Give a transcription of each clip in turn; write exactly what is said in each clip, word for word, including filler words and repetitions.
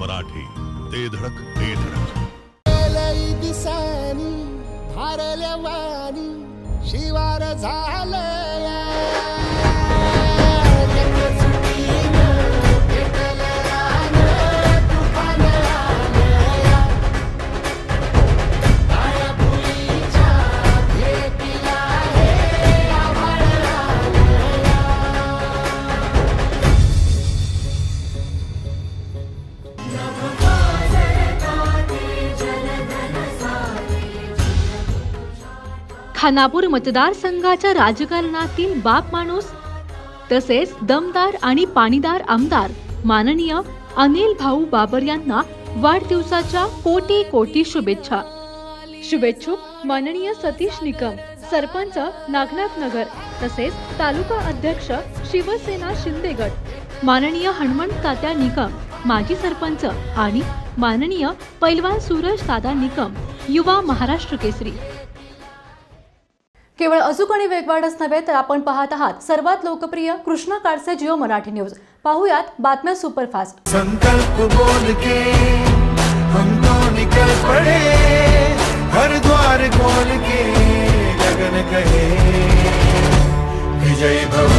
मराठी, ते धडक ते धडक. दिसानी भारल्या वाणी शिवार झालया खानापूर मतदारसंघाच्या राजकारणातील बाप माणूस तसेच दमदार आणि पाणीदार आमदार माननीय अनिल भाऊ बाबर यांना वाढदिवसाच्या कोटी कोटी शुभेच्छा. शुभेच्छुक माननीय सतीश निकम, सरपंच नागनाथ नगर तसेच तालुका अध्यक्ष शिवसेना शिंदे गट, माननीय हनुमंत तात्या निकम माजी सरपंच आणि माननीय पैलवान सूरज दादा निकम युवा महाराष्ट्र केसरी. केवळ अचूक आणि वेगवानच नव्हे तर आपण पाहत आहात सर्वात लोकप्रिय कृष्णा काळचे जिओ मराठी न्यूज. पाहूयात बातम्या सुपरफास्ट. संकल्प बोल के हमको निकल पड़े, हर द्वार खोल के लगन कहे विजय भव.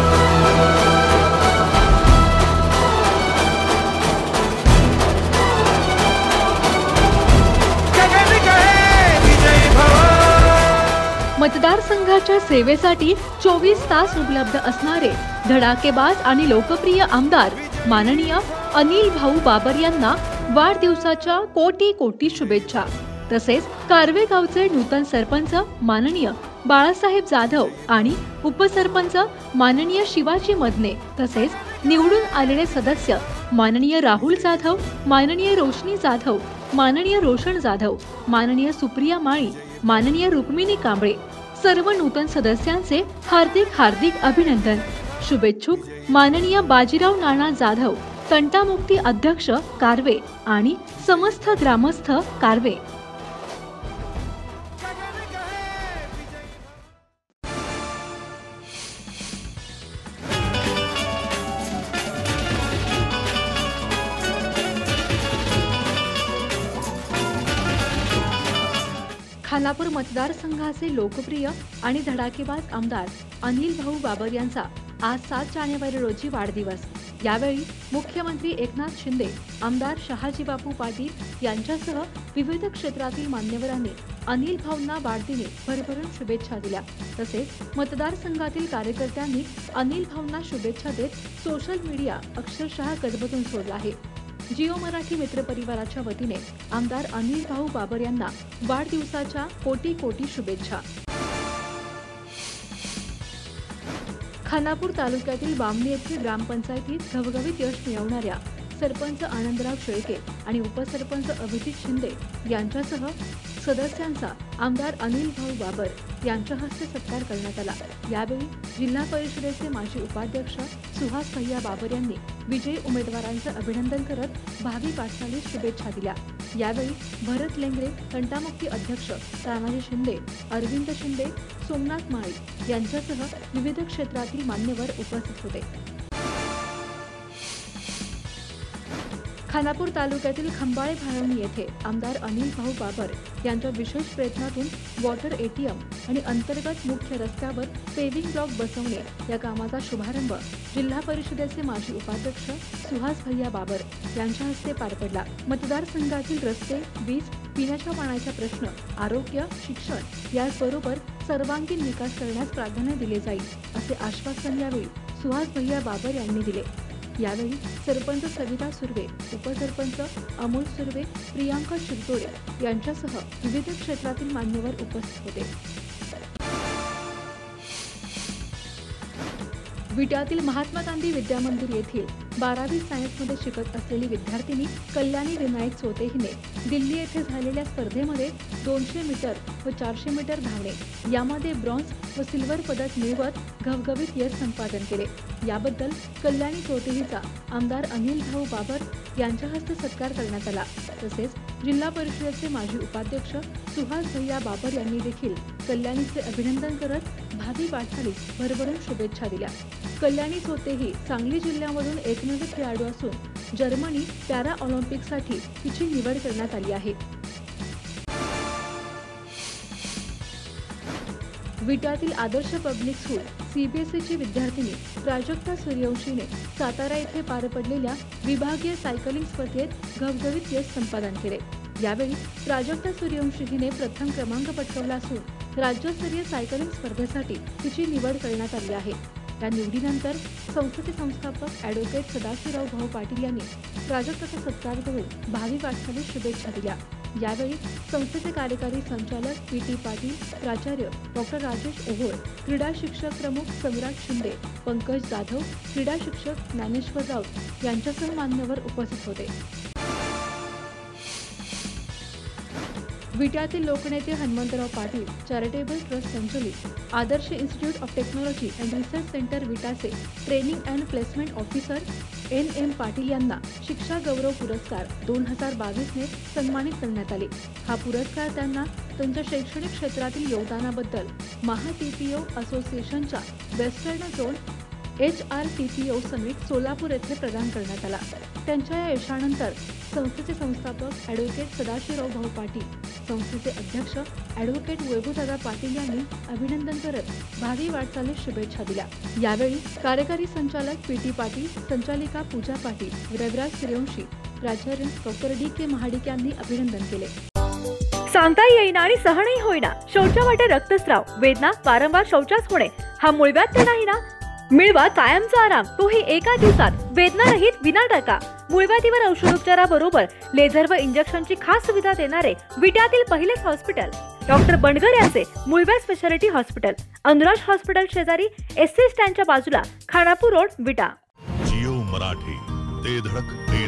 मतदारसंघाच्या सेवेसाठी चोवीस तास उपलब्ध असणारे धडाकेबाज आणि लोकप्रिय आमदार माननीय अनिल भाऊ बाबर यांना वाढदिवसाच्या कोटी कोटी शुभेच्छा. तसेच कारवे गावचे नूतन सरपंच माननीय बाळासाहेब जाधव आणि उपसरपंच माननीय शिवाजी मदने तसेच निवडून आलेले सदस्य माननीय राहुल जाधव, माननीय रोशनी जाधव, माननीय रोशन जाधव, माननीय सुप्रिया माळी, माननीय रुक्मिणी कांबळे सर्व नूतन सदस्यांचे हार्दिक हार्दिक अभिनंदन. शुभेच्छुक माननीय बाजीराव नाना जाधव, तंटामुक्ती अध्यक्ष कारवे आणि समस्त ग्रामस्थ कारवे. खानापूर मतदारसंघाचे लोकप्रिय आणि धडाकेबाज आमदार अनिल भाऊ बाबर यांचा आज सात जानेवारी रोजी वाढदिवस. यावेळी मुख्यमंत्री एकनाथ शिंदे, आमदार शहाजी बापू पाटील यांच्यासह विविध क्षेत्रातील मान्यवरांनी अनिल भाऊंना वाढदिनी भरभरून शुभेच्छा दिल्या. तसेच मतदारसंघातील कार्यकर्त्यांनी अनिल भाऊंना शुभेच्छा देत सोशल मीडिया अक्षरशः गजबजून सोडला आहे. जिओ मराठी मित्र परिवाराच्या वतीने आमदार अनिल भाऊ बाबर यांना वाढदिवसाच्या कोटी कोटी शुभेच्छा. खानापूर तालुक्यातील बामणी येथील ग्रामपंचायतीत घवघवीत यश मिळवणाऱ्या सरपंच आनंदराव शेळके आणि उपसरपंच अभिजित शिंदे यांच्यासह सदस्यांचा आमदार अनिल भाऊ बाबर यांच्या हस्ते सत्कार करण्यात आला. यावेळी जिल्हा परिषदेचे माजी उपाध्यक्ष सुहास भैया बाबर यांनी विजयी उमेदवारांचे अभिनंदन करत भावी वाटचालीस शुभेच्छा दिल्या. यावेळी भरत लेंगरे, तंटामुक्ती अध्यक्ष तानाजी शिंदे, अरविंद शिंदे, सोमनाथ माळी यांच्यासह विविध क्षेत्रातील मान्यवर उपस्थित होते. खानापूर तालुक्यातील खंबाळे भाळवणी येथे आमदार अनिल भाऊ बाबर यांच्या विशेष प्रयत्नातून वॉटर एटीएम आणि अंतर्गत मुख्य रस्त्यावर पेव्हिंग ब्लॉक बसवणे या कामाचा शुभारंभ जिल्हा परिषदेचे माजी उपाध्यक्ष सुहास भैया बाबर यांच्या हस्ते पार पडला. मतदारसंघातील रस्ते, वीज, पिण्याच्या पाण्याचा प्रश्न, आरोग्य, शिक्षण याचबरोबर सर्वांगीण विकास करण्यास प्राधान्य दिले जाईल असे आश्वासन यावेळी सुहास भैया बाबर यांनी दिले. यावेळी सरपंच सविता सुर्वे, उपसरपंच अमोल सुर्वे, प्रियांका शिरतोडे यांच्यासह विविध क्षेत्रातील मान्यवर उपस्थित होते. विट्यातील महात्मा गांधी विद्यामंदिर येथील बारावी सायन्समध्ये शिकत असलेली विद्यार्थिनी कल्याणी विनायक चोते हिने दिल्ली येथे झालेल्या स्पर्धेमध्ये दोनशे मीटर व चारशे मीटर धावणे यामध्ये ब्रॉन्झ व सिल्वर पदक मिळवत घवघवीत यश संपादन केले. याबद्दल कल्याणी चोते हिचा आमदार अनिल भाऊ बाबर यांच्या हस्ते सत्कार करण्यात आला. तसेच जिल्हा परिषदेचे माजी उपाध्यक्ष सुहास भैया बाबर यांनी देखील कल्याणीचे अभिनंदन करत भावी वाटचालीस भरभरून शुभेच्छा दिल्या. कल्याणी चोते ही सांगली जिल्ह्यामधून एकमेव खेळाडू असून जर्मनी पॅरा ऑलिम्पिकसाठी तिची निवड करण्यात आली आहे. विट्यातील आदर्श पब्लिक स्कूल सीबीएसईची विद्यार्थिनी प्राजक्ता सूर्यवंशीने सातारा येथे पार पडलेल्या विभागीय सायकलिंग स्पर्धेत घवघवीत यश संपादन केले. यावेळी प्राजक्ता सूर्यवंशी हिने प्रथम क्रमांक पटकावला असून राज्यस्तरीय सायकलिंग स्पर्धेसाठी तिची निवड करण्यात आली आहे. या निवडीनंतर संस्थेचे संस्थापक ॲडव्होकेट सदाशिवराव भाऊ पाटील यांनी प्राजक्ताचा सत्कार करून भावी वाटचालीस शुभेच्छा दिल्या. यावेळी संस्थेचे कार्यकारी संचालक पी टी पाटील, प्राचार्य डॉक्टर राजेश ओहोळ, क्रीडा शिक्षक प्रमुख सम्राट शिंदे, पंकज जाधव, क्रीडा शिक्षक ज्ञानेश्वर राऊत यांच्यासह मान्यवर उपस्थित होते. विट्यातील लोकनेते हनुमंतराव पाटील चॅरिटेबल ट्रस्ट संचलित Adarsh institute of technology and research centre विटाचे training and placement officer N M Patil यांना शिक्षा गौरव पुरस्कार दोन हजार बावीसने सन्मानित करण्यात आले. हा पुरस्कार त्यांना त्यांच्या शैक्षणिक क्षेत्रातील योगदानाबद्दल महा टीपीओ असोसिएशनच्या western zone H R T P O summit Solapur येथे प्रदान करण्यात आला. त्यांच्या या यशानंतर संस्थेचे संस्थापक ॲडव्होकेट सदाशिवराव भाऊ पाटील, संस्थेचे अध्यक्ष ॲडव्होकेट वैभवदादा पाटील यांनी अभिनंदन करत भावी वाटचालीस शुभेच्छा दिल्या. यावेळी कार्यकारी संचालक पी टी पाटील, संचालिका पूजा पाटील, रविराज सूर्यवंशी, प्राचार्य डॉक्टर डी के महाडिक यांनी अभिनंदन केले. सांगता येईना आणि सहनही होईना, शौचा वाटे रक्तस्राव, वेदना, वारंवार शौचास होणे हा मूळव्याध तर नाही ना? मिळवा कायमचा आराम, तोही एका दिवसात, वेदनारहित विना टाका. मूळव्याधीवर औषधोपचाराबरोबर लेझर व इंजेक्शनची खास सुविधा देणारे विट्यातील पहिलेच हॉस्पिटल डॉक्टर बंडगर यांचे मूळव्याध स्पेशालिटी हॉस्पिटल, अनुराज हॉस्पिटल शेजारी, एस सी स्टँडच्या बाजूला, खानापूर रोड, विटा. जिओ मराठी, ते धडक ते